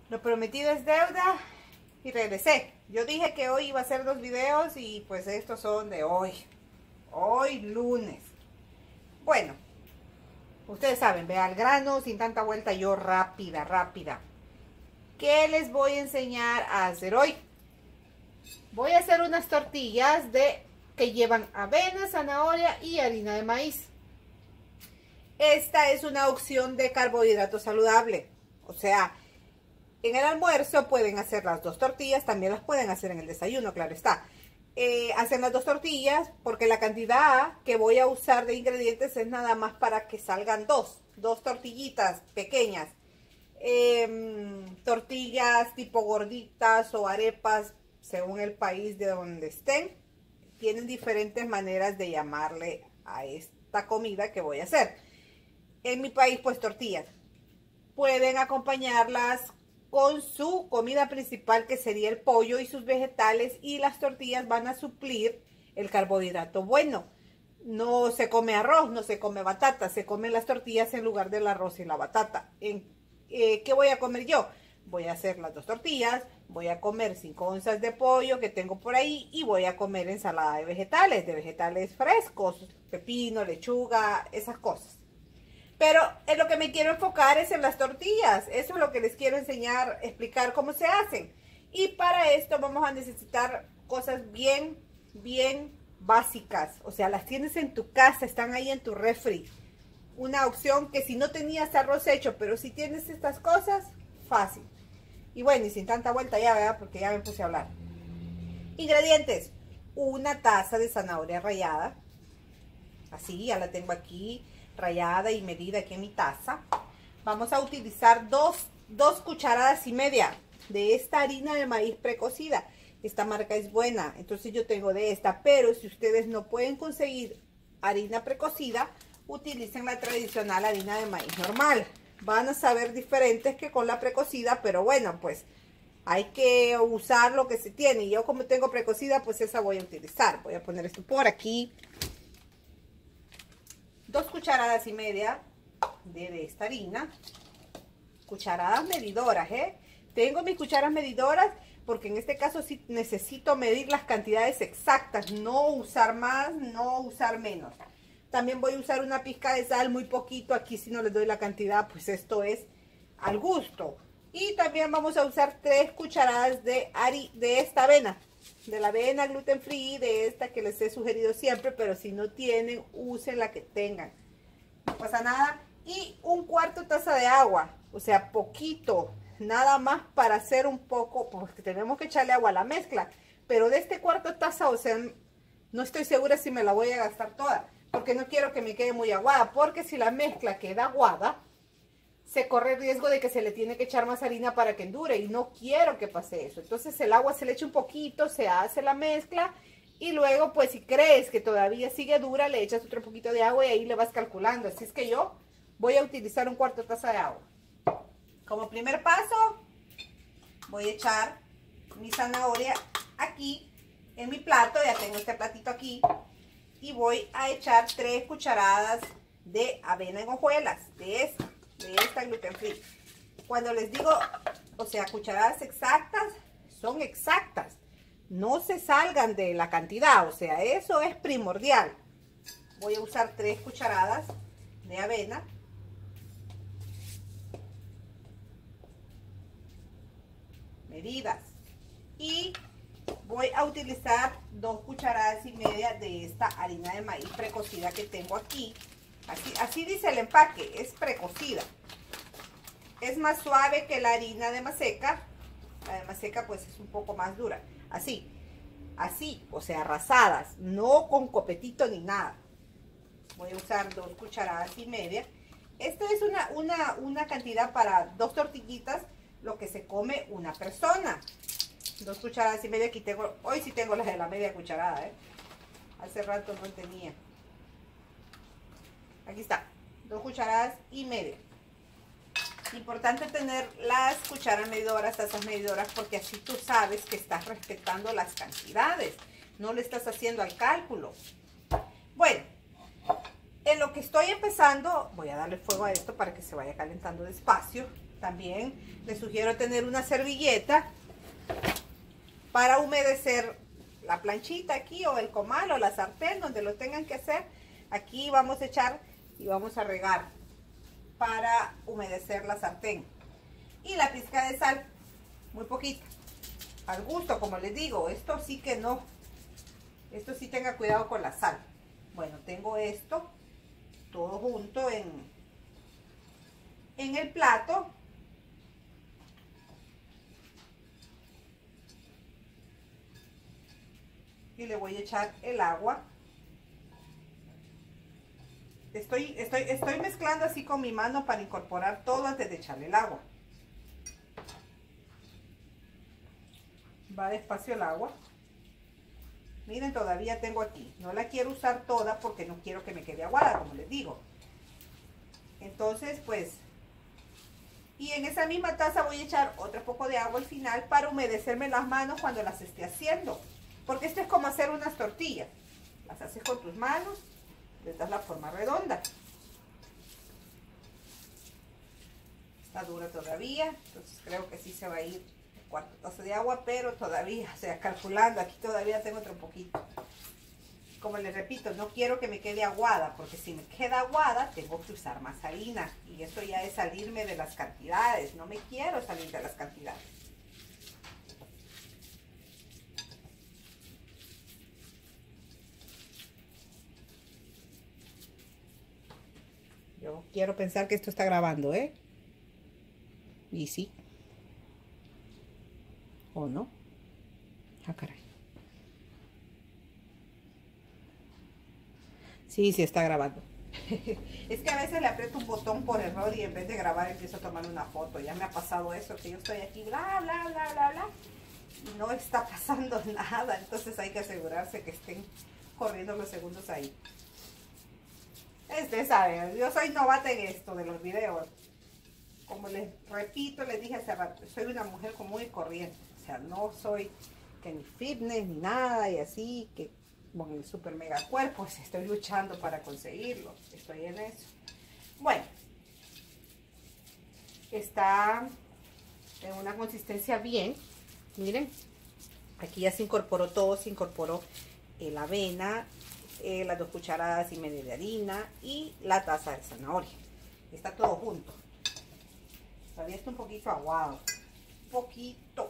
Lo prometido es deuda y regresé. Yo dije que hoy iba a hacer 2 videos y pues estos son de hoy. Hoy lunes. Bueno, ustedes saben, ve al grano, sin tanta vuelta, yo rápida. ¿Qué les voy a enseñar a hacer hoy? Voy a hacer unas tortillas que llevan avena, zanahoria y harina de maíz. Esta es una opción de carbohidrato saludable. O sea, en el almuerzo pueden hacer las 2 tortillas, también las pueden hacer en el desayuno, claro está. Hacen las 2 tortillas porque la cantidad que voy a usar de ingredientes es nada más para que salgan dos tortillitas pequeñas. Tortillas tipo gorditas o arepas, según el país de donde estén. Tienen diferentes maneras de llamarle a esta comida que voy a hacer. En mi país, pues tortillas. Pueden acompañarlas con su comida principal, que sería el pollo y sus vegetales, y las tortillas van a suplir el carbohidrato bueno. No se come arroz, no se come batata, se comen las tortillas en lugar del arroz y la batata. ¿Qué voy a comer yo? Voy a hacer las 2 tortillas, voy a comer 5 onzas de pollo que tengo por ahí y voy a comer ensalada de vegetales frescos, pepino, lechuga, esas cosas. Pero en lo que me quiero enfocar es en las tortillas. Eso es lo que les quiero enseñar, explicar cómo se hacen. Y para esto vamos a necesitar cosas bien básicas. O sea, las tienes en tu casa, están ahí en tu refri. Una opción que si no tenías arroz hecho, pero si tienes estas cosas, fácil. Y bueno, y sin tanta vuelta ya, ¿verdad? Porque ya me puse a hablar. Ingredientes: una taza de zanahoria rallada. Así, ya la tengo aquí rallada y medida aquí en mi taza. Vamos a utilizar dos cucharadas y media de esta harina de maíz precocida. Esta marca es buena, entonces yo tengo de esta, pero si ustedes no pueden conseguir harina precocida, utilicen la tradicional harina de maíz normal. Van a saber diferentes que con la precocida, pero bueno, pues hay que usar lo que se tiene. Yo, como tengo precocida, pues esa voy a utilizar. Voy a poner esto por aquí. 2 cucharadas y media de esta harina. Cucharadas medidoras, Tengo mis cucharas medidoras porque en este caso sí necesito medir las cantidades exactas, no usar más, no usar menos. También voy a usar una pizca de sal, muy poquito. Aquí si no les doy la cantidad, pues esto es al gusto. Y también vamos a usar 3 cucharadas de esta avena, de la avena gluten free, de esta que les he sugerido siempre, pero si no tienen, usen la que tengan, no pasa nada. Y 1/4 taza de agua, o sea, poquito, nada más para hacer un poco, porque tenemos que echarle agua a la mezcla, pero de este 1/4 taza, o sea, no estoy segura si me la voy a gastar toda, porque no quiero que me quede muy aguada, porque si la mezcla queda aguada, se corre el riesgo de que se le tiene que echar más harina para que endure, y no quiero que pase eso. Entonces el agua se le echa un poquito, se hace la mezcla, y luego pues si crees que todavía sigue dura, le echas otro poquito de agua y ahí le vas calculando. Así es que yo voy a utilizar 1/4 taza de agua. Como primer paso, voy a echar mi zanahoria aquí en mi plato. Ya tengo este platito aquí. Y voy a echar 3 cucharadas de avena en hojuelas, de esta gluten free. Cuando les digo, o sea, cucharadas exactas, son exactas. No se salgan de la cantidad, o sea, eso es primordial. Voy a usar 3 cucharadas de avena. Medidas. Y voy a utilizar 2 cucharadas y media de esta harina de maíz precocida que tengo aquí. Así dice el empaque, es precocida. Es más suave que la harina de maseca. La de maseca pues es un poco más dura. Así, o sea, rasadas, no con copetito ni nada. Voy a usar 2 cucharadas y media. Esto es una cantidad para 2 tortillitas, lo que se come una persona. 2 cucharadas y media. Aquí tengo, hoy sí tengo las de la media cucharada, hace rato no tenía. Aquí está, 2 cucharadas y media. Importante tener las cucharas medidoras, tazas medidoras, porque así tú sabes que estás respetando las cantidades, no le estás haciendo al cálculo. Bueno, en lo que estoy empezando, voy a darle fuego a esto para que se vaya calentando despacio. También les sugiero tener una servilleta para humedecer la planchita aquí, o el comal, o la sartén, donde lo tengan que hacer. Aquí vamos a echar y vamos a regar para humedecer la sartén. Y la pizca de sal, muy poquita, al gusto, como les digo. Esto sí que no, esto sí tenga cuidado con la sal. Bueno, tengo esto todo junto en el plato. Y le voy a echar el agua. Estoy mezclando así con mi mano para incorporar todo antes de echarle el agua. Va despacio el agua. Miren, todavía tengo aquí. No la quiero usar toda porque no quiero que me quede aguada, como les digo. Entonces, pues, y en esa misma taza voy a echar otro poco de agua al final para humedecerme las manos cuando las esté haciendo. Porque esto es como hacer unas tortillas. Las haces con tus manos, les das la forma redonda. Está dura todavía, entonces creo que sí se va a ir el cuarto taza de agua, pero todavía, o sea, calculando, aquí todavía tengo otro poquito. Como les repito, no quiero que me quede aguada, porque si me queda aguada, tengo que usar más harina. Y eso ya es salirme de las cantidades. No me quiero salir de las cantidades. Yo quiero pensar que esto está grabando, ¿eh? Y sí. ¿O no? Ah, caray. Sí, sí está grabando. Es que a veces le aprieto un botón por error y en vez de grabar empiezo a tomar una foto. Ya me ha pasado eso, que yo estoy aquí, bla, bla, bla, bla, bla, y no está pasando nada. Entonces hay que asegurarse que estén corriendo los segundos ahí. Ustedes saben, yo soy novata en esto de los videos. Como les repito, les dije hace rato, soy una mujer común y corriente. O sea, no soy que ni fitness ni nada y así, que con el super mega cuerpo, pues estoy luchando para conseguirlo. Estoy en eso. Bueno, está en una consistencia bien. Miren, aquí ya se incorporó todo, se incorporó la avena, las 2 cucharadas y media de harina y la taza de zanahoria. Está todo junto. Todavía está un poquito aguado. Un poquito.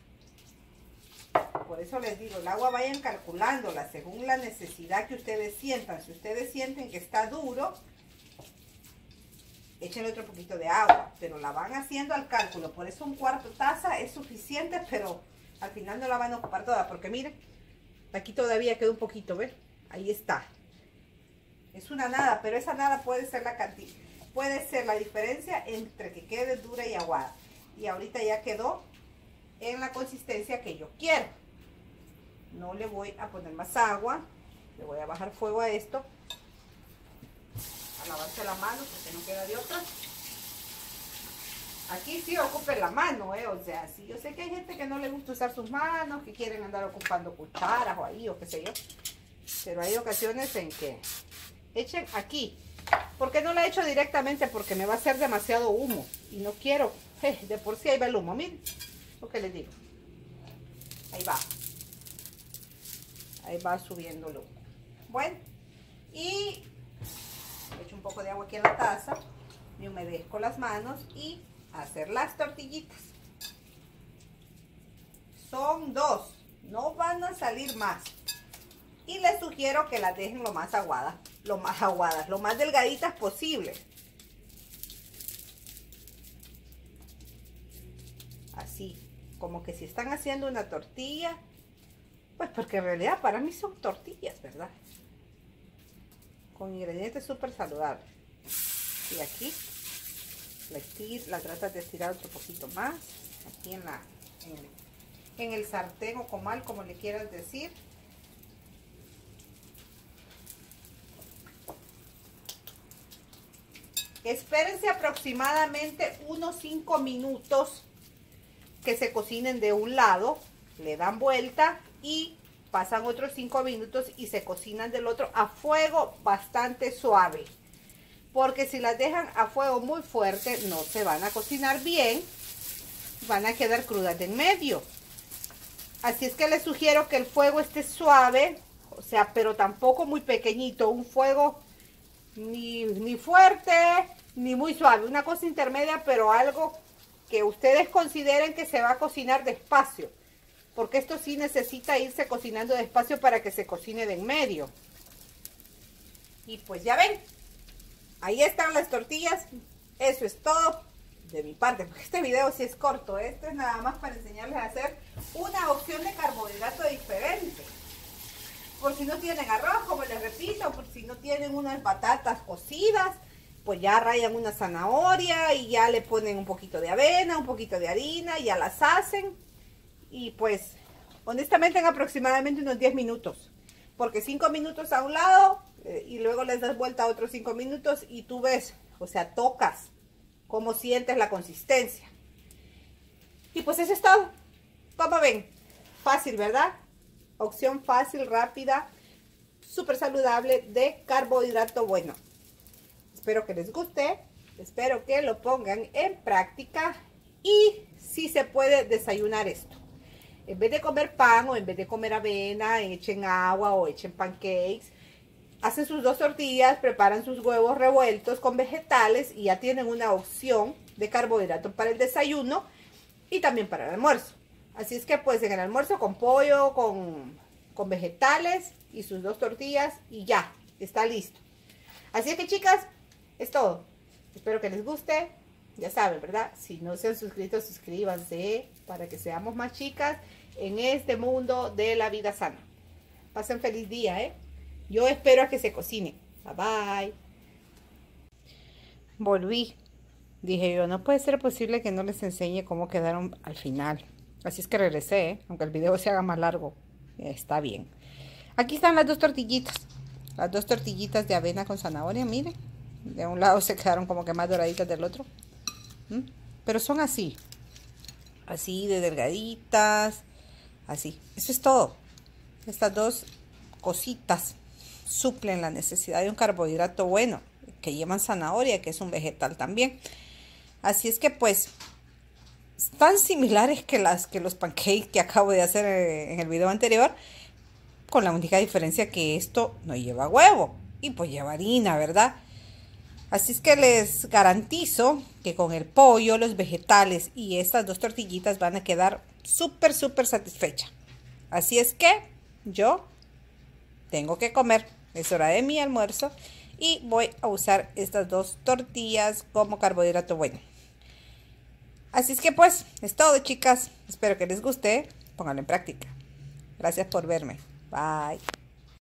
Por eso les digo, el agua vayan calculándola según la necesidad que ustedes sientan. Si ustedes sienten que está duro, échenle otro poquito de agua. Pero la van haciendo al cálculo. Por eso 1/4 taza es suficiente, pero al final no la van a ocupar toda. Porque miren, aquí todavía queda un poquito, ¿ven? Ahí está. Es una nada, pero esa nada puede ser la cantidad. Puede ser la diferencia entre que quede dura y aguada. Y ahorita ya quedó en la consistencia que yo quiero. No le voy a poner más agua. Le voy a bajar fuego a esto. A lavarse la mano porque no queda de otra. Aquí sí ocupen la mano, o sea, sí, yo sé que hay gente que no le gusta usar sus manos, que quieren andar ocupando cucharas o ahí o qué sé yo. Pero hay ocasiones en que echen aquí. ¿Por qué no la echo directamente? Porque me va a hacer demasiado humo. Y no quiero. De por sí ahí va el humo. Miren lo que les digo. Ahí va. Ahí va subiendo el humo. Bueno. Y echo un poco de agua aquí en la taza. Me humedezco las manos y a hacer las tortillitas. Son 2. No van a salir más. Y les sugiero que las dejen lo más aguadas, lo más delgaditas posible. Así, como que si están haciendo una tortilla, pues porque en realidad para mí son tortillas, ¿verdad? Con ingredientes súper saludables. Y aquí la tratas de estirar otro poquito más, aquí en el sartén o comal, como le quieras decir. Espérense aproximadamente unos 5 minutos que se cocinen de un lado, le dan vuelta y pasan otros 5 minutos y se cocinan del otro a fuego bastante suave. porque si las dejan a fuego muy fuerte no se van a cocinar bien, van a quedar crudas de en medio. Así es que les sugiero que el fuego esté suave, o sea, pero tampoco muy pequeñito, un fuego ni fuerte ni muy suave, una cosa intermedia, pero algo que ustedes consideren que se va a cocinar despacio, porque esto sí necesita irse cocinando despacio para que se cocine de en medio. Y pues ya ven, ahí están las tortillas. Eso es todo de mi parte, porque este video sí es corto. Esto es nada más para enseñarles a hacer una opción de carbohidrato diferente. Por si no tienen arroz, como les repito, por si no tienen unas patatas cocidas, pues ya rayan una zanahoria y ya le ponen un poquito de avena, un poquito de harina, ya las hacen. Y pues, honestamente, en aproximadamente unos 10 minutos. Porque 5 minutos a un lado y luego les das vuelta a otros 5 minutos y tú ves, o sea, tocas cómo sientes la consistencia. Y pues eso es todo. Como ven, fácil, ¿verdad? Opción fácil, rápida, súper saludable de carbohidrato bueno. Espero que les guste, espero que lo pongan en práctica y si se puede desayunar esto. En vez de comer pan o en vez de comer avena, echen agua o echen pancakes. Hacen sus 2 tortillas, preparan sus huevos revueltos con vegetales y ya tienen una opción de carbohidrato para el desayuno y también para el almuerzo. Así es que pues en el almuerzo con pollo, con vegetales y sus 2 tortillas y ya, está listo. Así es que chicas, es todo. Espero que les guste. Ya saben, ¿verdad? Si no se han suscrito, suscríbanse para que seamos más chicas en este mundo de la vida sana. Pasen feliz día, ¿eh? Yo espero a que se cocine. Bye bye. Volví. Dije yo, no puede ser posible que no les enseñe cómo quedaron al final. Así es que regresé, ¿eh? Aunque el video se haga más largo. Está bien. Aquí están las 2 tortillitas. Las 2 tortillitas de avena con zanahoria, miren. De un lado se quedaron como que más doraditas del otro. Pero son así. Así de delgaditas. Así. Eso es todo. Estas 2 cositas suplen la necesidad de un carbohidrato bueno, que llevan zanahoria, que es un vegetal también. Así es que pues tan similares que los pancakes que acabo de hacer en el video anterior, con la única diferencia que esto no lleva huevo y pues lleva harina, ¿verdad? Así es que les garantizo que con el pollo, los vegetales y estas 2 tortillitas van a quedar súper satisfechas. Así es que yo tengo que comer, es hora de mi almuerzo y voy a usar estas 2 tortillas como carbohidrato bueno. Así es que pues es todo, chicas. Espero que les guste. Pónganlo en práctica. Gracias por verme. Bye.